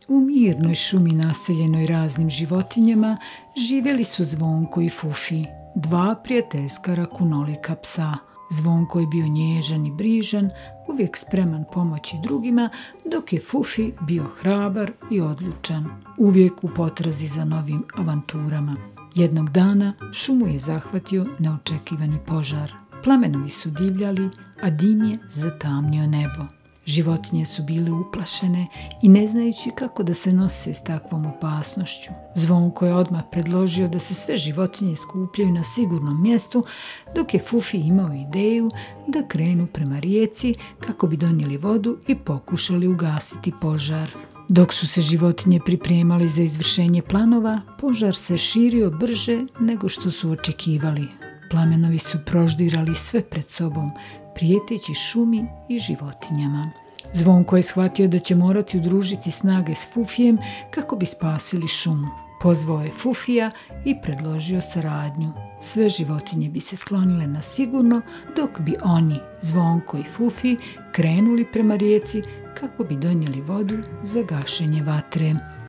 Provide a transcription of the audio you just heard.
U mirnoj šumi naseljenoj raznim životinjama živjeli su Zvonko i Fufi, dva prijateljska rakunolika psa. Zvonko je bio nježan i brižan, uvijek spreman pomoći drugima, dok je Fufi bio hrabar i odlučan, uvijek u potrazi za novim avanturama. Jednog dana šumu je zahvatio neočekivani požar. Plamenovi su divljali, a dim je zatamnio nebo. Životinje su bile uplašene i ne znajući kako da se nose s takvom opasnošću. Zvonko je odmah predložio da se sve životinje skupljaju na sigurnom mjestu, dok je Fufi imao ideju da krenu prema rijeci kako bi donijeli vodu i pokušali ugasiti požar. Dok su se životinje pripremali za izvršenje planova, požar se širio brže nego što su očekivali. Plamenovi su proždirali sve pred sobom, prijeteći šumi i životinjama. Zvonko je shvatio da će morati udružiti snage s Fufijem kako bi spasili šumu. Pozvao je Fufija i predložio saradnju. Sve životinje bi se sklonile na sigurno, dok bi oni, Zvonko i Fufi, krenuli prema rijeci kako bi donijeli vodu za gašenje vatre.